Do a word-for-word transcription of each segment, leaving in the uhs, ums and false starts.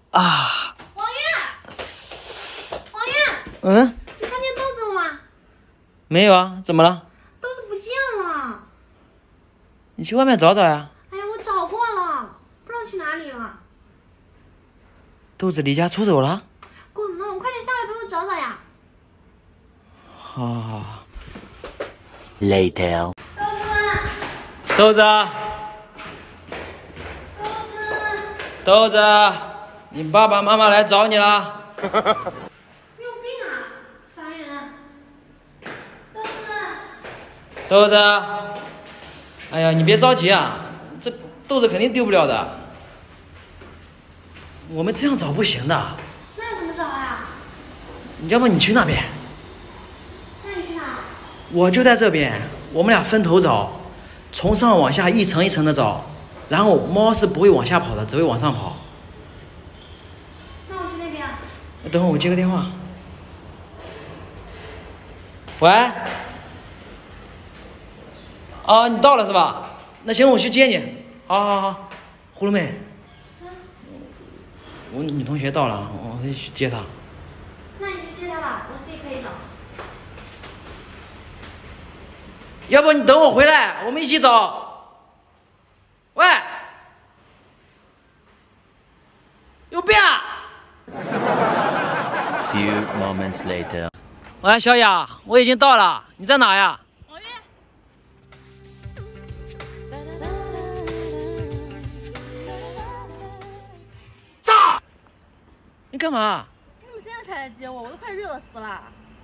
啊！ 王爷，王爷， 嗯， 你看见豆子了吗？ 没有啊，怎么了？ 豆子不见了。 你去外面找找呀。 哎呀，我找过了，不知道去哪里了。 豆子离家出走了？ 滚了，快点下来陪我找找呀。 好好好。 Later。 豆子， 豆子， 豆子， 豆子，你爸爸妈妈来找你了。 你有病啊，烦人！豆子， 豆子，哎呀，你别着急啊，这豆子肯定丢不了的。我们这样找不行的。 那怎么找呀？ 要不你去那边？ 那你去哪？ 我就在这边，我们俩分头找，从上往下一层一层的找，然后猫是不会往下跑的，只会往上跑。 那我去那边。 等会儿我接个电话。喂？啊，你到了是吧？那行，我去接你。好好好，葫芦妹，我女同学到了，我得去接她。 那你去接他吧，我自己可以找。 要不你等我回来，我们一起找。喂，有病啊！ Few moments later。 喂，小雅，我已经到了，你在哪呀？ 王月， 炸！你干嘛？ 你怎么现在才来接我？我都快热死了。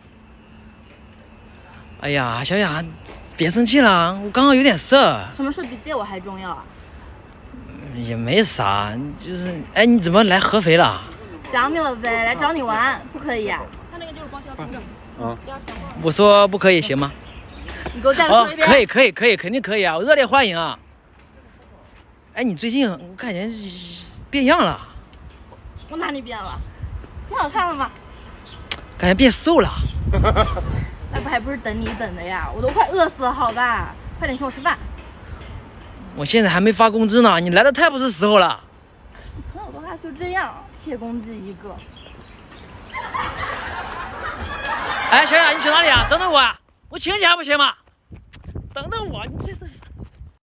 哎呀，小雅，别生气了，我刚刚有点事儿。 什么事比接我还重要啊？ 也没啥，就是，哎，你怎么来合肥了？ 想你了呗，来找你玩，不可以呀、啊？ 他那个就是报销凭证。 嗯。 我说不可以行吗？ 你给我再哦说一，遍。 可以，可以，可以，肯定可以啊！我热烈欢迎啊！哎，你最近我感觉变样了， 我哪里变了？不好看了吗？ 感觉变瘦了。 那不还不是等你等的呀？我都快饿死了，好吧？快点请我吃饭。 我现在还没发工资呢，你来的太不是时候了。 你从小到大就这样，铁公鸡一个。 哎，小雅，你去哪里啊？等等我啊！我请你还不行吗？等等我，你这。